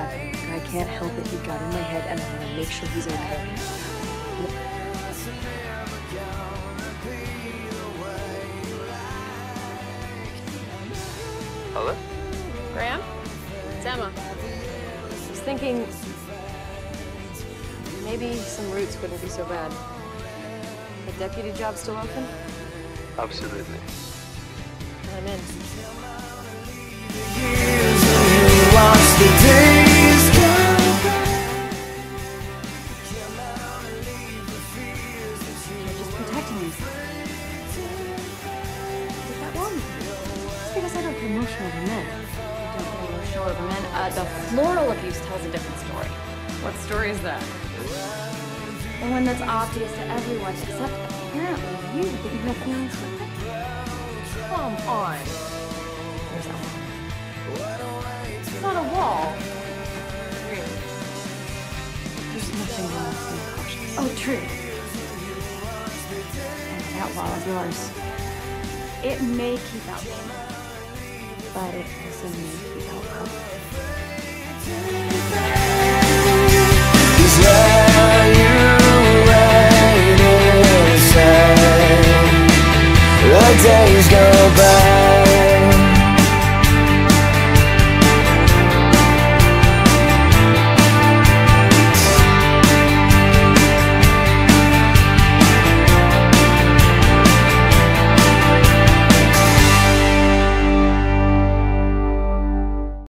bad, but I can't help it. He got in my head, and I want to make sure he's okay. Hello? Graham? It's Emma. Just thinking maybe some roots wouldn't be so bad. The deputy job still open? Absolutely. I'm in. You're just protecting me. Is that wrong? It's because I don't get emotional over men. You don't get emotional over men. The floral abuse tells a different story. What story is that? The one that's obvious to everyone, except apparently you, that you have feelings for him. Come on. There's that wall. It's not a wall. Really? There's nothing wrong with being cautious. Oh, true. And that wall of yours, it may keep out pain, but it also may keep out hope.